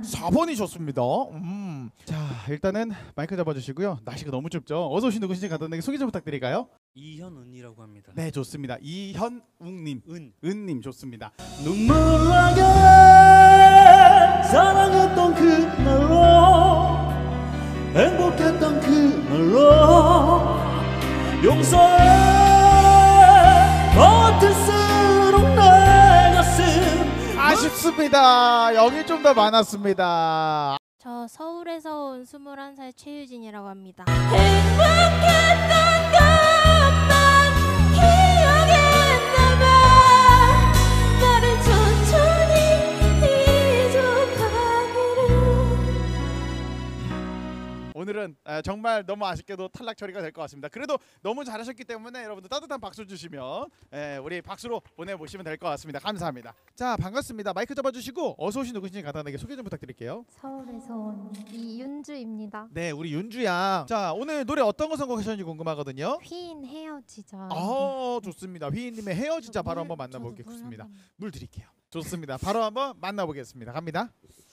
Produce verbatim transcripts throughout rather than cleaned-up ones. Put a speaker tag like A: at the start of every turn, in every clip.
A: 사 번이셨습니다. 음. 자, 일단은 마이크 잡아주시고요. 날씨가 너무 춥죠. 어서 오신 누구신지 간단하게 소개 좀 부탁드릴까요?
B: 이현은이라고 합니다.
A: 네, 좋습니다. 이현웅님,
B: 은,
A: 은님 좋습니다.
B: 눈물 나게 사랑했던 그날로 행복했던 그날로 용서해 버틸수록 내 가슴
A: 아쉽습니다. 영이 좀 더 많았습니다.
C: 저 서울에서 온 스물한 살 최유진이라고 합니다.
D: 행복했던 것만 기억했나봐. 나를 천천히 잊어가기를.
A: 오늘은 아, 정말 너무 아쉽게도 탈락 처리가 될 것 같습니다. 그래도 너무 잘하셨기 때문에 여러분들 따뜻한 박수 주시면 에, 우리 박수로 보내보시면 될 것 같습니다. 감사합니다. 자, 반갑습니다. 마이크 잡아주시고 어서 오신 누구신지 간단하게 소개 좀 부탁드릴게요.
E: 서울에서 온 이윤주입니다.
A: 네, 우리 윤주 양. 자, 오늘 노래 어떤 거 선곡하셨는지 궁금하거든요.
E: 휘인 헤어지자.
A: 아, 좋습니다. 휘인님의 헤어지자 바로 한번 만나보겠습니다. 물 드릴게요. 좋습니다. 바로 한번 만나보겠습니다. 갑니다.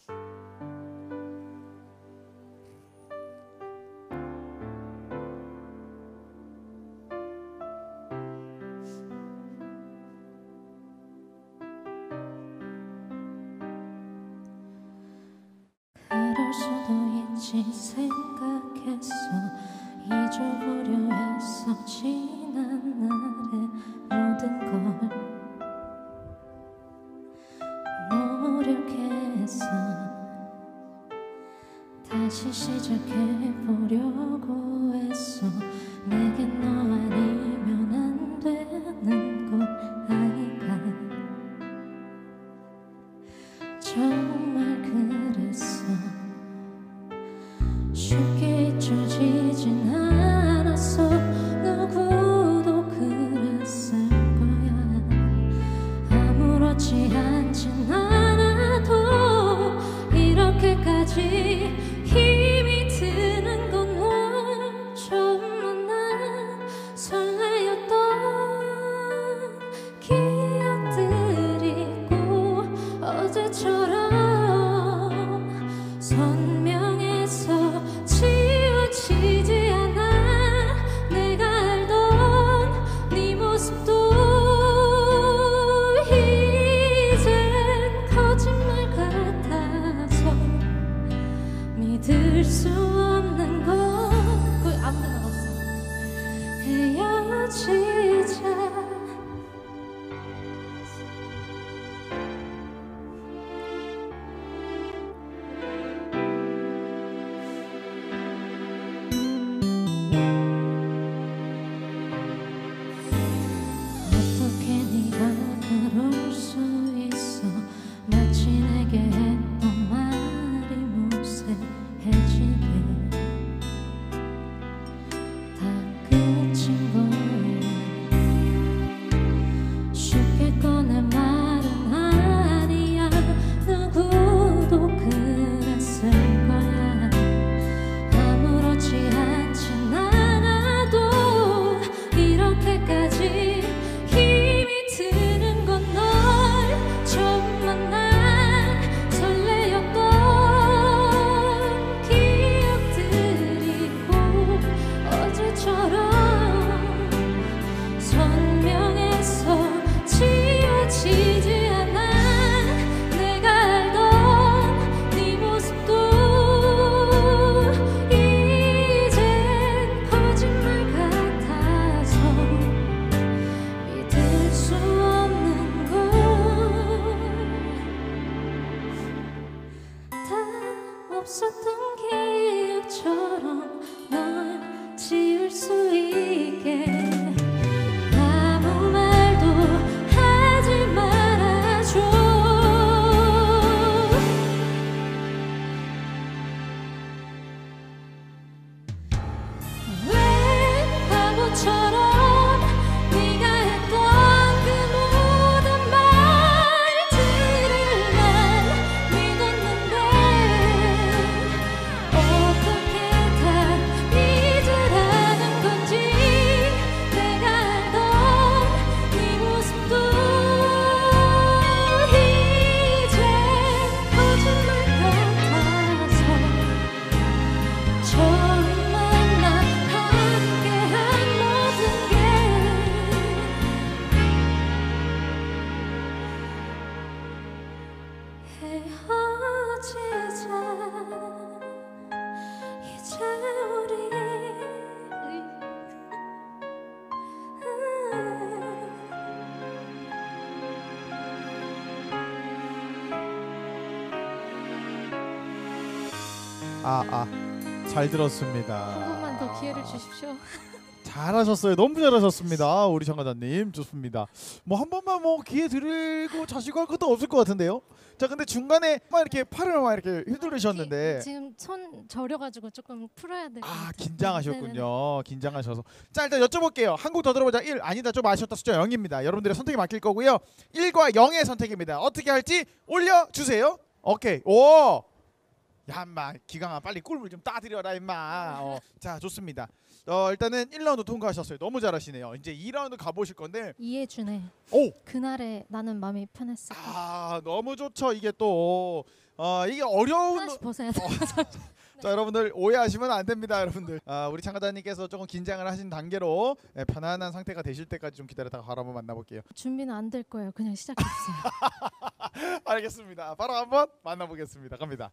D: 그럴 수도 있지 생각했어. 잊어보려 했어. 지난 날의 모든 걸 노력했어. 다시 시작해보려고 했어. 내겐 너 아니면 안 되는 걸 아이가 정말 그랬어. 쉽게 잊혀지진 않았어. 누구도 그랬을 거야. 아무렇지 않진 않아도 이렇게까지 힘이 드는 건 널 처음 만난 설레였던 기억들이고 어제처럼 선명해서 지워지지 않아. 내가 알던 네 모습도 이젠 거짓말 같아서 믿을 수 없는 걸. 거의 아무 데나 없어. 헤어지자. 어떻게 네가 그럴 수 있어. 마치 내게 했던 말이 무색해지게 다 끝인 거야. 쉽게 꺼낸 말은 아니야. 누구도 그랬을 거야. 아무렇지 않진 않아도 이렇게까지 힘이 드는 건 널 처음 만난 설레였던 기억들이고 어제처럼 선명해서 지워지지 않아. 내가 알던 네 모습도 이젠 거짓말 같아서 믿을 수 없는 걸. 다 없었던 기억처럼 널 지울 수 있게 아무 말도 하지 말아줘. 왜 바보처럼 네가 했던 그 모든 말들을 난 믿었는데 어떻게 다 잊으라는 건지
A: 아, 아. 잘 들었습니다.
C: 한 번만 더 기회를 주십시오.
A: 잘하셨어요. 너무 잘하셨습니다. 우리 참가자님 좋습니다. 뭐 한 번만 뭐 기회 드리고 자시고 할 것도 없을 것 같은데요. 자, 근데 중간에 막 이렇게 팔을 막 이렇게 휘두르셨는데
C: 지금 손 저려가지고 조금 풀어야 될 것 같아요.
A: 아, 긴장하셨군요. 긴장하셔서. 자, 일단 여쭤볼게요. 한 곡 더 들어보자. 일 아니다 좀 아쉬웠다 숫자 영입니다. 여러분들의 선택이 맡길 거고요. 일과 영의 선택입니다. 어떻게 할지 올려주세요. 오케이. 오. 야, 인마 기강아 빨리 꿀물 좀 따드려라 임마. 어. 자, 좋습니다. 어, 일단은 일 라운드 통과하셨어요. 너무 잘하시네요. 이제 이 라운드 가보실 건데
C: 이해주네.
A: 오.
C: 그날에 나는 마음이 편했을까.
A: 아, 너무 좋죠. 이게 또 어, 이게 어려운
C: 하나씩 벗어야 돼.
A: 자, 여러분들 오해하시면 안 됩니다, 여러분들. 아, 우리 참가자님께서 조금 긴장을 하신 단계로 예, 편안한 상태가 되실 때까지 좀 기다렸다가 바로 한번 만나볼게요.
C: 준비는 안 될 거예요. 그냥 시작해주세요.
A: 알겠습니다. 바로 한번 만나보겠습니다. 갑니다.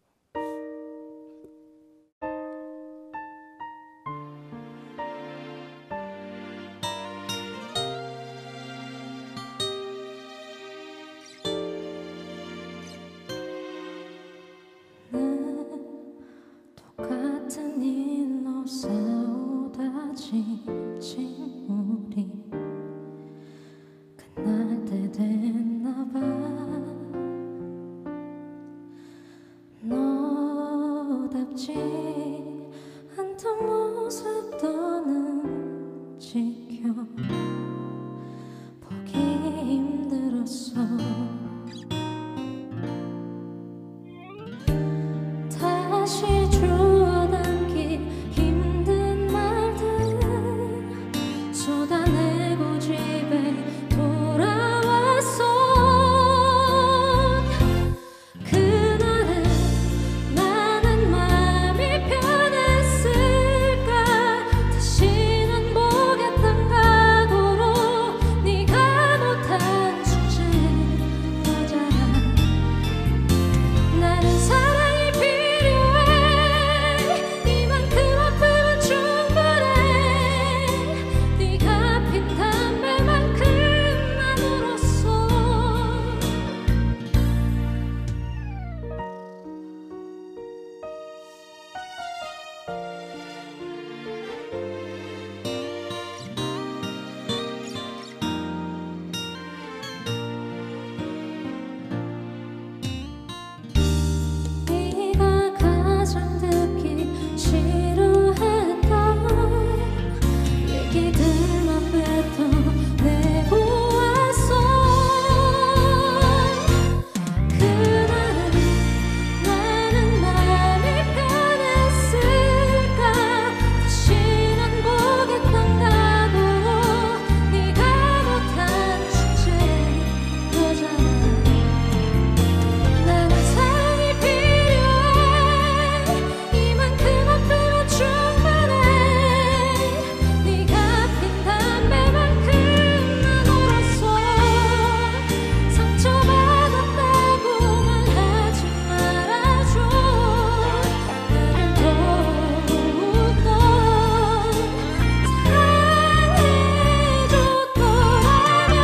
C: 똑같은 일로 싸우다 지친 우리 끝날 때 됐나봐. 너답지 않던 모습 더는 지켜보기 힘들었어. 다시 주워 담기 힘든 말들 쏟아내고 집에 돌아왔어. 그날은 나는 마음이 편했을까. 다시는 보겠던 각오로 네가 못한 숙제여자야. 나는 사랑이 필요해. 이만큼 아프면 충분해. 네가 핀 담배만큼 난 울었어. 네가 가장 듣기 싫어했던 얘기들만 뱉어내고 왔어. 그날은 나는 마음이 편했을까. 다시는 보겠던 각오로 네가 못한 숙제여자야. 나는 사랑이 필요해. 이만큼 아프면 충분해. 네가 핀 담배만큼 난 울었어. 상처받았다고 말하지 말아줘. 나를 더욱더 사랑해줬더라면.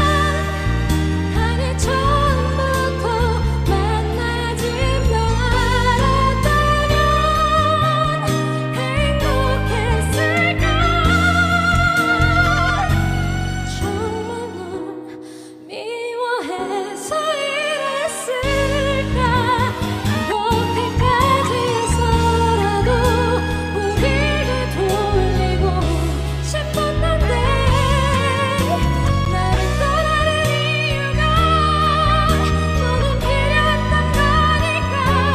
C: 아니 처음부터 만나지 말았다면 행복했을까. 정말 널 미워해서 이랬을까. 그렇게까지 해서라도 우리를 돌리고 싶었는데 나를 떠나는 이유가 너는 필요했던 거니까.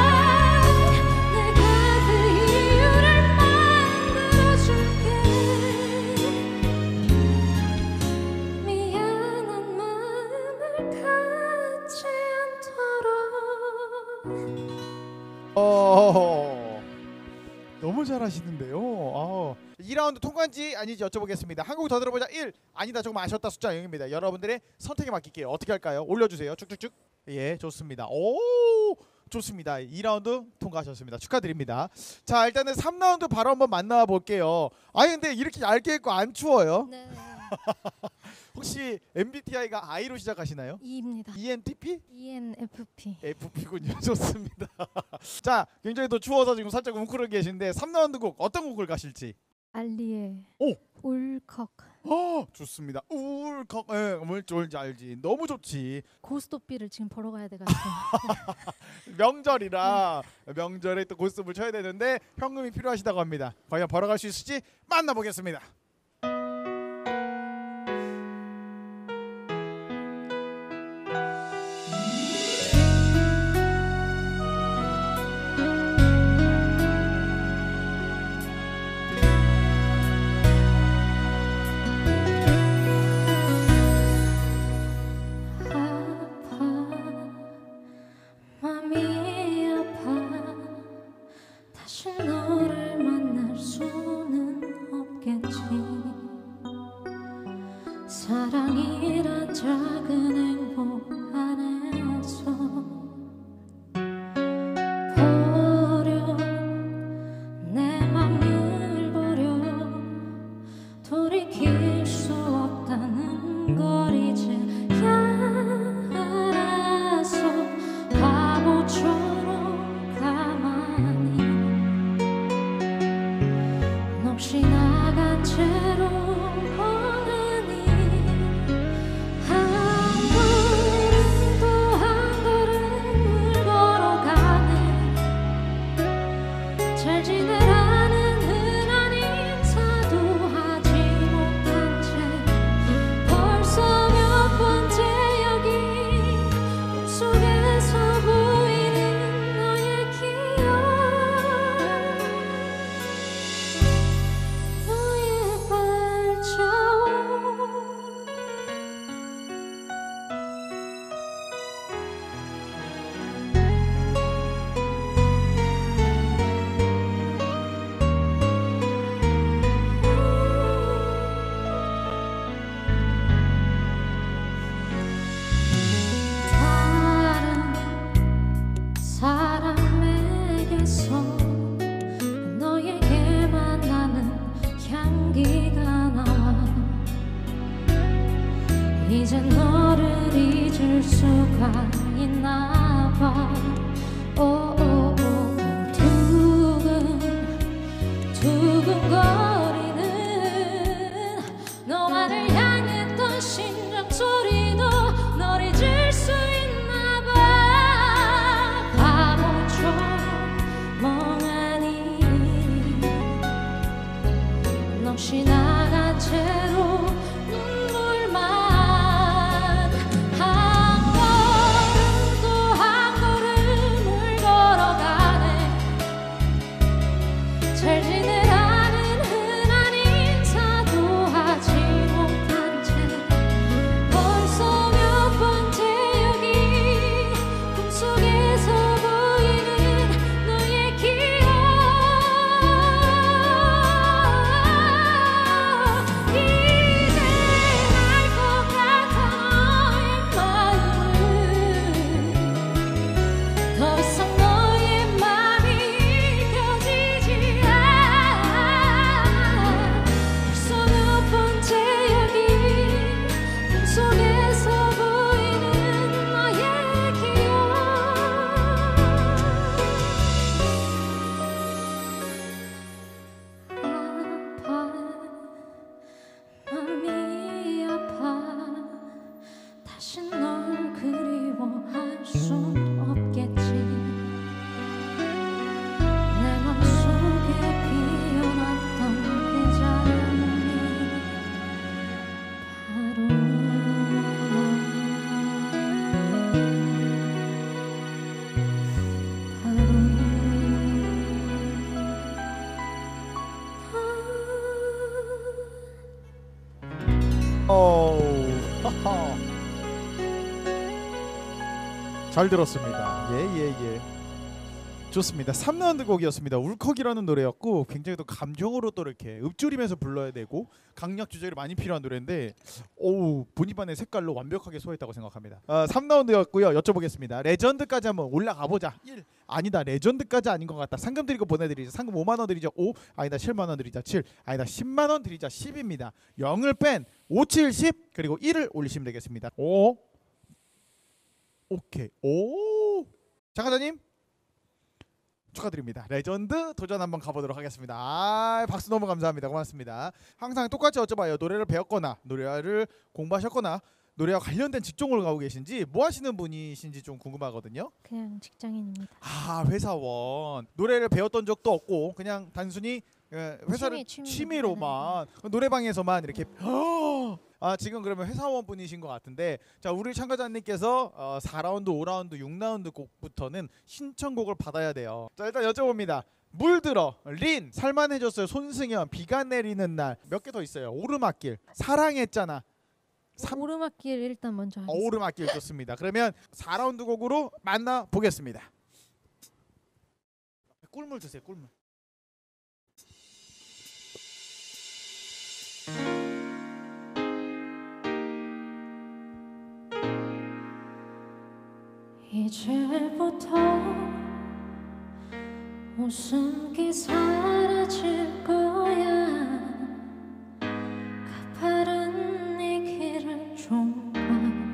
C: 내가 그 이유를 만들어줄게. 미안한 마음을 갖지 않도록.
A: 어, 너무 잘하시는데요. 아, 이 라운드 통과인지 아닌지 여쭤보겠습니다. 한 곡 더 들어보자. 일 아니다 조금 아쉬웠다 숫자 영입니다. 여러분들의 선택에 맡길게요. 어떻게 할까요? 올려주세요. 쭉쭉쭉. 예, 좋습니다. 오, 좋습니다. 이 라운드 통과하셨습니다. 축하드립니다. 자, 일단은 삼 라운드 바로 한번 만나볼게요. 아니 근데 이렇게 얇게 입고 안 추워요?
C: 네.
A: 혹시 엠비티아이가 I로 시작하시나요?
E: E입니다.
A: 이엔티피?
E: 이엔에프피.
A: 에프피군요. 좋습니다. 자, 굉장히 또 추워서 지금 살짝 웅크려 계신데 삼 라운드 곡 어떤 곡을 가실지.
E: 알리의
A: 오!
E: 울컥.
A: 어, 좋습니다. 울컥. 예, 뭘 좋을지 알지. 너무 좋지.
E: 고스톱비를 지금 보러 가야 돼가지고.
A: 명절이라 명절에 또 고스톱을 쳐야 되는데 현금이 필요하시다고 합니다. 과연 벌어갈 수 있을지 만나보겠습니다.
D: 맘이 아파 다시 너를 만날 수는 없겠지 사랑이란 작은 행복 안에서 버려 내 맘을 버려 돌이킬 수 없다는 걸 이제 알아서 바보처럼 가만히 넋이 나간 채로 멍하니 한 걸음 또 한 걸음을 걸어가네 잘 지내라는 흔한 인사도 하지 못한 채 벌써 몇 번째 여기 꿈속에서 보이는 너의 기억 너의 발자국 다른 사람에게서 너에게만 나는 향기가 나와 이제 너를 잊을 수가 있나 봐 오오오 두근 두근거리는 너만을 향했던 심장 소리도 널 잊을 수 있나 봐 바보처럼 멍하니 넋이 나간 채로 눈물만 한 걸음 또 한 걸음을 걸어가네 잘 지내라는 흔한 인사도 하지 못한 채 벌써 몇 번째 여기 꿈속에서 보이는 너의 기억 이제 알 것 같아 너의 마음은 더 이상 너의 맘이 펴지지 않아 벌써 몇 번째 여기 꿈속에서 보이는 너의 기억 아파 맘이 아파 다시 널 그리워할 순 없겠지 내 맘속에 피어났던 그 장미
A: 오, 하하. 잘 들었습니다. 예, 예, 예. 좋습니다. 삼 라운드 곡이었습니다. 울컥이라는 노래였고 굉장히 또 감정으로 또 이렇게 읊조리면서 불러야 되고 강약 주제가 많이 필요한 노래인데 오우 본인만의 색깔로 완벽하게 소화했다고 생각합니다. 어, 삼 라운드였고요. 여쭤보겠습니다. 레전드까지 한번 올라가 보자. 일 아니다. 레전드까지 아닌 것 같다. 상금 드리고 보내드리자. 상금 오만 원 드리자. 오 아니다. 칠만 원 드리자. 칠 아니다. 십만 원 드리자. 십입니다. 영을 뺀 오, 칠, 십 그리고 일을 올리시면 되겠습니다. 오 오케이 오 장가자님 축하드립니다. 레전드 도전 한번 가보도록 하겠습니다. 아, 박수 너무 감사합니다. 고맙습니다. 항상 똑같이 여쭤봐요. 노래를 배웠거나 노래를 공부하셨거나 노래와 관련된 직종을 가고 계신지 뭐 하시는 분이신지 좀 궁금하거든요.
E: 그냥 직장인입니다.
A: 아 회사원. 노래를 배웠던 적도 없고 그냥 단순히 예, 회사를
E: 취미, 취미로
A: 취미로만 노래방에서만 이렇게 아 지금 그러면 회사원 분이신 것 같은데 자 우리 참가자님께서 어, 사 라운드, 오 라운드, 육 라운드 곡부터는 신청곡을 받아야 돼요. 자 일단 여쭤봅니다. 물들어, 린, 살만해졌어요, 손승연, 비가 내리는 날 몇 개 더 있어요. 오르막길, 사랑했잖아. 삼-
E: 오르막길 일단 먼저
A: 어,
E: 하겠습니다.
A: 오르막길 좋습니다. 그러면 사 라운드 곡으로 만나 보겠습니다. 꿀물 드세요. 꿀물.
D: 이제부터 웃음기 사라질 거야. 가파른 이 길을 좀 봐.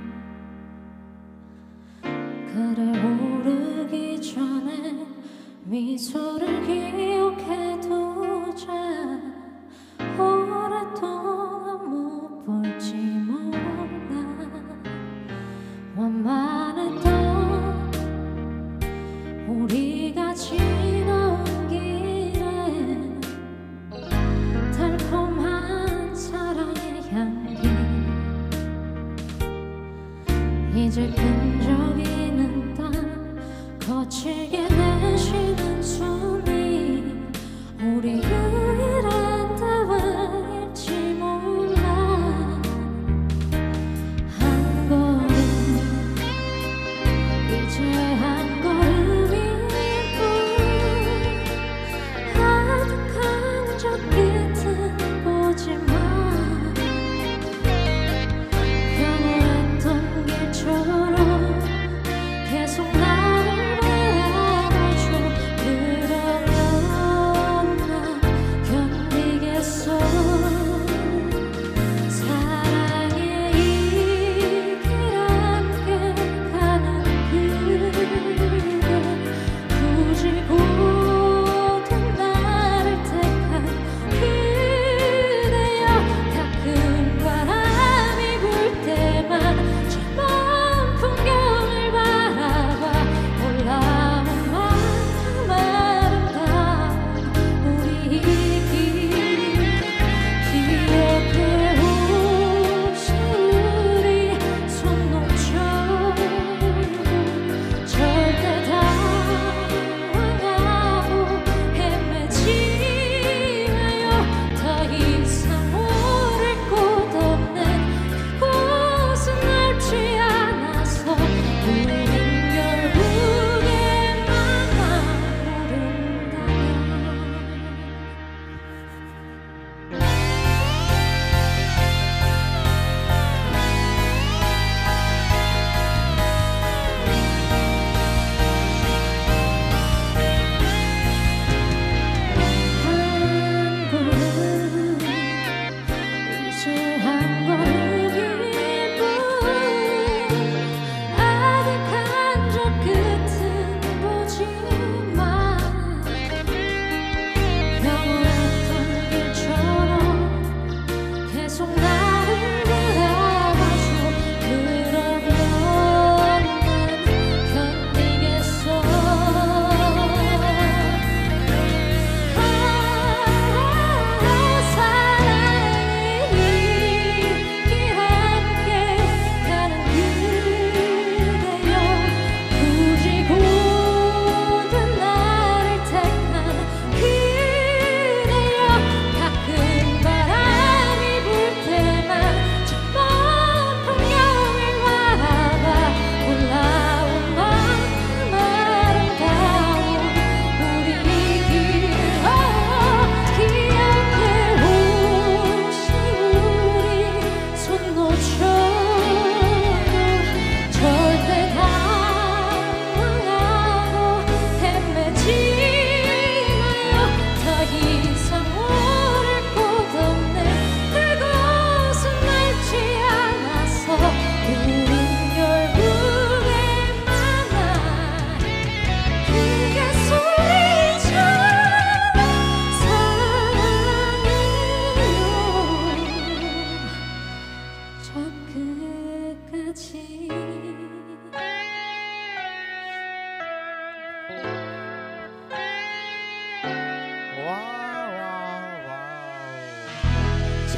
D: 그래 오르기 전에 미소를 기억해 두자. 오랫동안 못 볼지 몰라. 원만했던 우리가 지나온 길에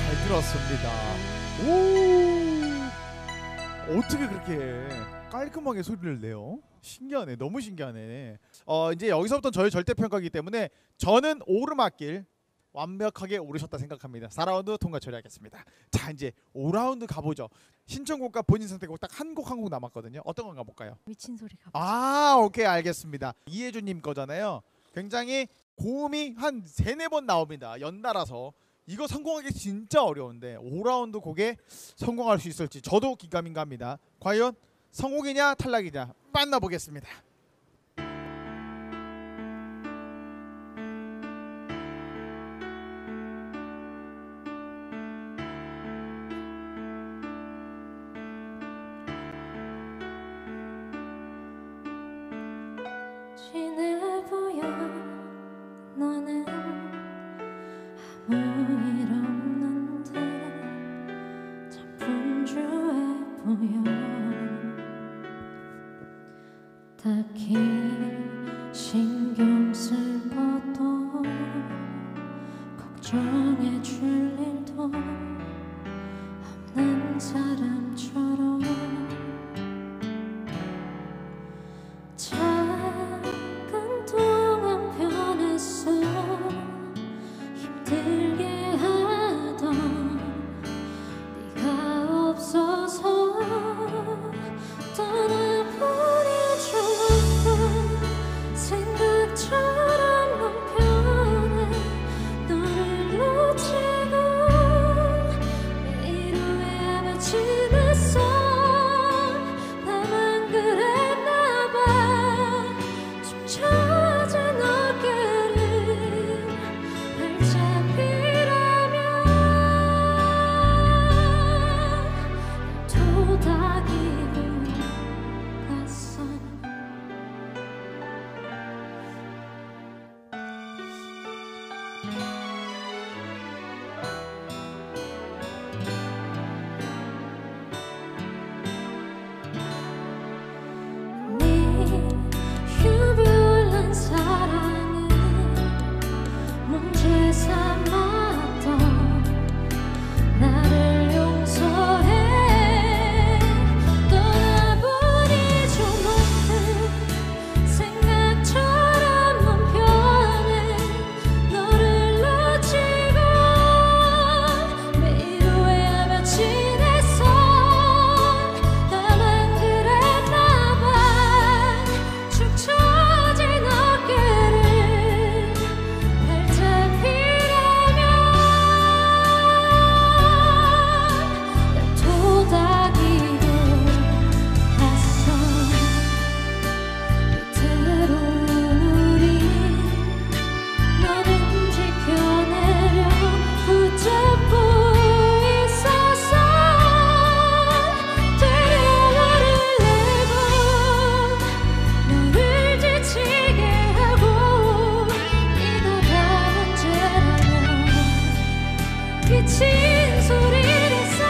A: 잘 들었습니다. 오, 어떻게 그렇게 깔끔하게 소리를 내요? 신기하네, 너무 신기하네. 어 이제 여기서부터 저의 절대 평가이기 때문에 저는 오르막길 완벽하게 오르셨다 생각합니다. 사 라운드 통과 처리하겠습니다. 자, 이제 오 라운드 가보죠. 신청곡과 본인 선택곡 딱 한 곡 한 곡 남았거든요. 어떤 건 가볼까요?
E: 미친 소리가.
A: 아, 오케이, 알겠습니다. 이혜주님 거잖아요. 굉장히 고음이 한 세네 번 나옵니다. 연달아서. 이거 성공하기 진짜 어려운데 오 라운드 곡에 성공할 수 있을지 저도 기가민가합니다. 과연 성공이냐 탈락이냐 만나보겠습니다.
D: 진해 보여 너는 아무 일 없는데 참 분주해 보여. 딱히 신경 쓸 것도 걱정해 줄 일도 없는 사람처럼 잠깐 동안 변했어. 힘들게 하던 네가 없어서 떠나보니 좋았던 생각처럼 넌 변해. 너를 놓치고 매일 후회하며 지냈어. 나만 그랬나 봐. 축 처진 어깨를 활짝 피라며 도닥이고 갔어. 네 유별난 사랑은 문제 삼았던 나를 용서해. 떠나보니 조금은 생각처럼 넌 변해. 너를 놓치고 매일 후회하며 지냈어. 나만 그랬나 봐. 축 처진 어깨를 활짝 피라며 날 도닥이고 갔어. 위태로운 우리 너는 지켜내려 붙잡고 있었어. 되려 화를 내고 너를 지치게 하고 네가 다 문제라면 미친 소리를 써.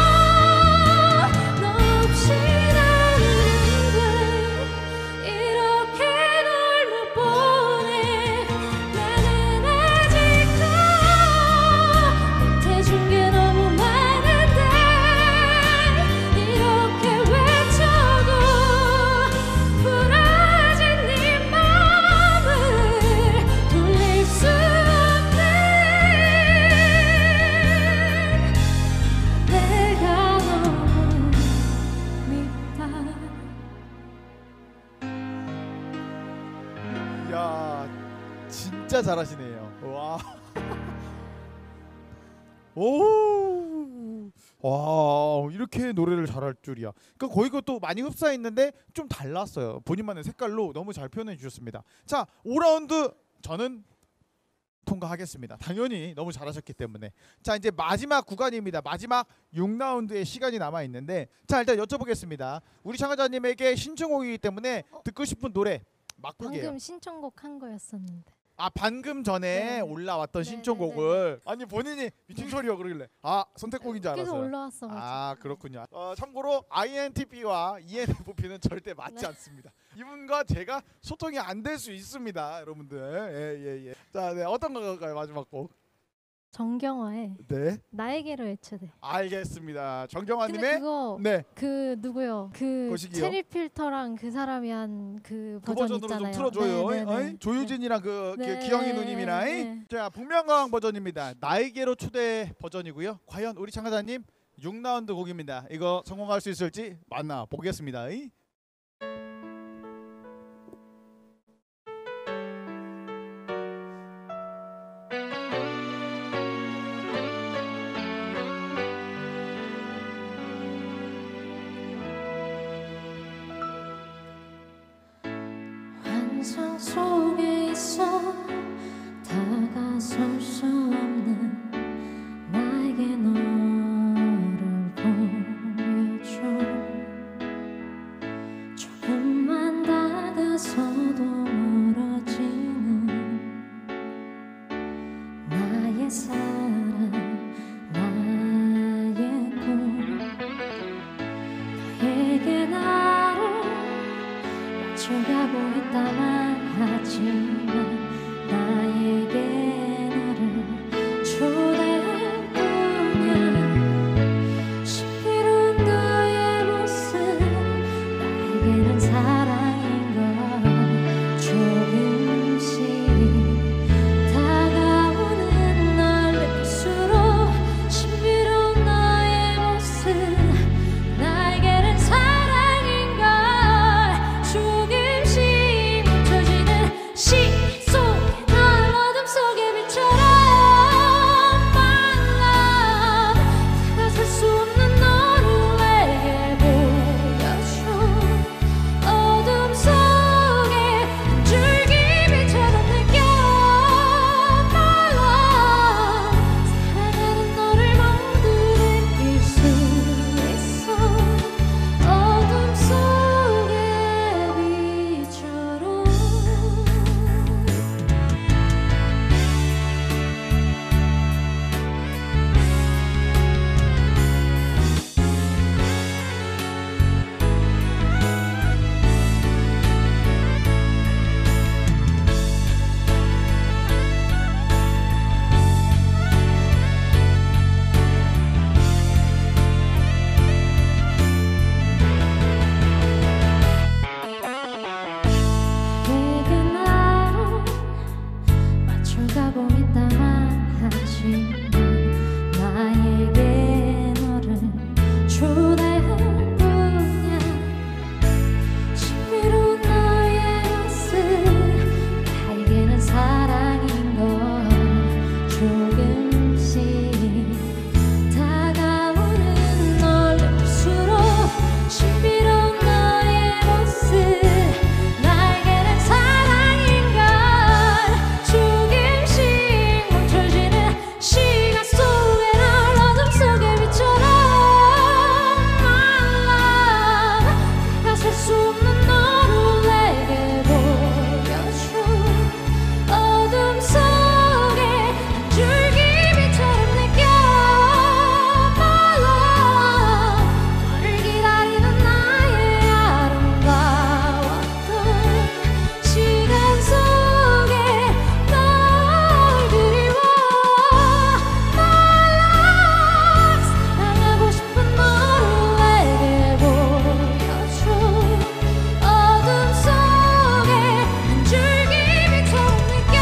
D: 너 없이 나는 안돼. 이렇게 널 못 보내. 나는 아직도 못해준 게 너무 많은데 이렇게 외쳐도 부러진 네 맘을 돌릴 수 없네. 내가 너무 밉다.
A: 이야, 진짜 잘하시네요. 와. 오. 와, 이렇게 노래를 잘할 줄이야. 그러니까 거의 그것도 많이 흡사해 있는데 좀 달랐어요. 본인만의 색깔로 너무 잘 표현해 주셨습니다. 자, 오 라운드 저는 통과하겠습니다. 당연히 너무 잘하셨기 때문에. 자, 이제 마지막 구간입니다. 마지막 육 라운드의 시간이 남아 있는데, 자, 일단 여쭤보겠습니다. 우리 참가자님에게 신청곡이기 때문에 듣고 싶은 노래 막 부게요.
E: 방금 신청곡 한 거였었는데.
A: 아, 방금 전에
E: 네.
A: 올라왔던
E: 네,
A: 신청곡을 아니 본인이 미친 소리요 그러길래 아, 선택곡인 줄
E: 계속
A: 알았어요.
E: 올라왔어.
A: 아, 그렇군요. 어, 참고로 아이엔티피와 이엔에프피는 절대 맞지
E: 네.
A: 않습니다. 이분과 제가 소통이 안 될 수 있습니다, 여러분들. 예, 예, 예. 자, 네, 어떤 거 갈까요, 마지막 곡?
E: 정경화의
A: 네.
E: 나에게로 외쳐대.
A: 알겠습니다.
E: 근데
A: 정경화님의
E: 그거
A: 네.
E: 그 누구요? 그
A: 거시기요?
E: 체리 필터랑 그 사람이 한 그
A: 그
E: 버전
A: 버전으로 좀
E: 있잖아요.
A: 틀어줘요.
E: 네, 네,
A: 어이?
E: 네.
A: 조유진이랑 그, 그
E: 네.
A: 기영이 누님이랑.
E: 네.
A: 자, 복면가왕 버전입니다. 나에게로 초대 버전이고요. 과연 우리 참가자님 육 라운드 곡입니다. 이거 성공할 수 있을지 만나 보겠습니다. 이?
D: 환상 속에 있어 다가설 수 없는 나에게 너를 보여줘. 조금만 다가서도 멀어지는 나의 사랑 나의 꿈. 너에게 나를 맞춰가고 있다만 하지만 나에게 너를 초대할 뿐이야. 신비로운 너의 모습 나에게는 사랑인 걸. 조금씩 다가오는 널 느낄수록 신비로운 너의 모습 나에게는 사랑인 걸. 조금씩 멈춰지는 시 속에 널 어둠 속에 빛처럼 말라. 내가 살 수 없는 너를 내게 보여줘. 어둠 속에 한 줄기 빛처럼 느껴 말라. 사랑하는 너를 모두 느낄 수 있어. 어둠 속의 빛처럼. 내게 나를 맞춰가고 있다만 하지만 나에게 너를 초대할 뿐이야. 신비로운 너의 모습 나에게는 사랑인 걸. 조금씩 다가오는 널 느낄수록 신비로운 너의 모습 나에게는 사랑인 걸. 조금씩 멈춰지는 시간 속에 널 어둠 속의 빛처럼 말라. 내가 살 수 없는 너를 내게 보여줘. 어둠 속에 한 줄기 빛처럼 느껴 말라. 너를 기다리는 나의 아름다웠던 시간 속에 널 그리워 말라. 사랑하고 싶은 너를 내게 보여줘. 어둠 속에 한 줄기 빛처럼 느껴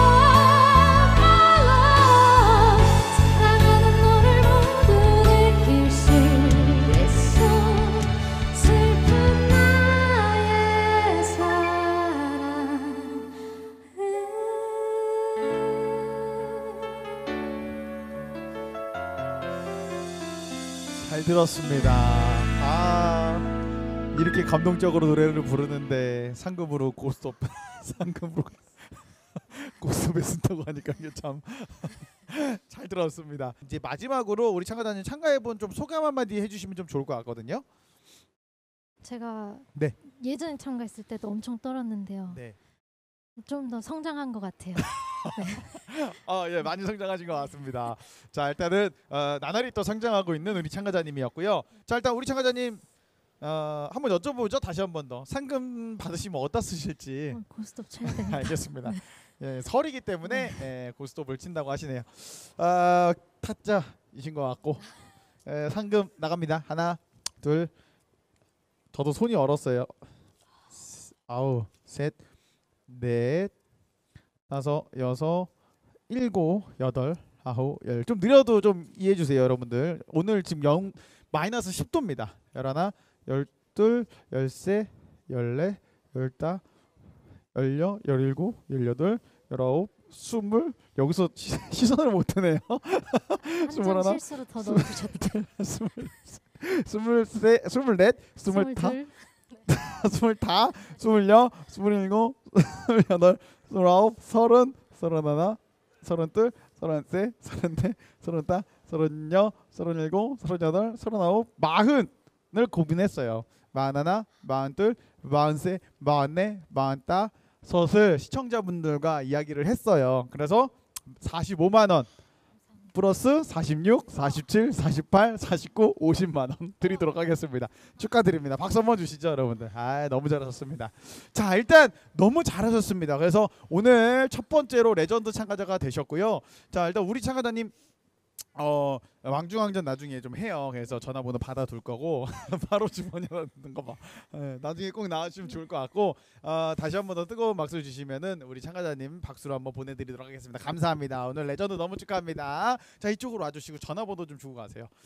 D: 말라. 사랑하는 너를 모두 느낄 수 있어. 슬픈 나의 사랑.
A: 잘 들었습니다. 아, 이렇게 감동적으로 노래를 부르는데 상금으로 고스톱 상금으로 고스톱에 쓴다고 하니까 이게 참 잘 들었습니다. 이제 마지막으로 우리 참가자님 참가해본 좀 소감 한마디 해주시면 좀 좋을 것 같거든요.
E: 제가
A: 네.
E: 예전에 참가했을 때도 엄청 떨었는데요.
A: 네.
E: 좀 더 성장한 것 같아요.
A: 어, 예, 많이 성장하신 것 같습니다. 자, 일단은 어, 나날이 또 성장하고 있는 우리 참가자님이었고요. 자, 일단 우리 참가자님 어, 한번 여쭤보죠. 다시 한 번 더 상금 받으시면 어디다 쓰실지.
E: 어, 고스톱 쳐야 되니까.
A: 알겠습니다. 예, 설이기 때문에 예, 고스톱을 친다고 하시네요. 아, 타짜이신 것 같고 예, 상금 나갑니다. 하나, 둘, 저도 손이 얼었어요. 아우, 셋, 넷, 다섯, 여섯, 일곱, 여덟, 아홉, 열. 좀 느려도 좀 이해해 주세요, 여러분들. 오늘 지금 영 마이너스 십 도입니다. 열하나, 열둘, 열세, 열네, 열다, 열여, 열일곱, 열여덟, 열아홉, 스물. 여기서 시, 시선을 못 드네요.
E: 한 점
A: 스물하나,
E: 실수로 더 넣어주셨다.
A: 스물, 스물세, 스물넷, 스물다,
E: 스물둘.
A: 스물다, 스물여, 스물일곱, 스물여덟, 스물아홉, 서른, 서른하나, 서른둘, 서른셋, 서른넷, 서른다, 서른여, 서른일곱, 서른여덟, 서른아홉, 마흔을 고민했어요. 마흔하나, 마흔둘, 마흔셋, 마흔넷, 마흔다, 섯을 시청자분들과 이야기를 했어요. 그래서 사십오만 원 플러스 사십육, 사십칠, 사십팔, 사십구, 오십만 원 드리도록 하겠습니다. 축하드립니다. 박수 한번 주시죠, 여러분들. 아, 너무 잘하셨습니다. 자, 일단 너무 잘하셨습니다. 그래서 오늘 첫 번째로 레전드 참가자가 되셨고요. 자, 일단 우리 참가자님 어 왕중왕전 나중에 좀 해요. 그래서 전화번호 받아둘 거고 바로 주머니라는 거 봐. 예, 나중에 꼭 나와주시면 좋을 것 같고 어, 다시 한 번 더 뜨거운 박수 주시면은 우리 참가자님 박수로 한번 보내드리도록 하겠습니다. 감사합니다. 오늘 레전드 너무 축하합니다. 자, 이쪽으로 와주시고 전화번호 좀 주고 가세요.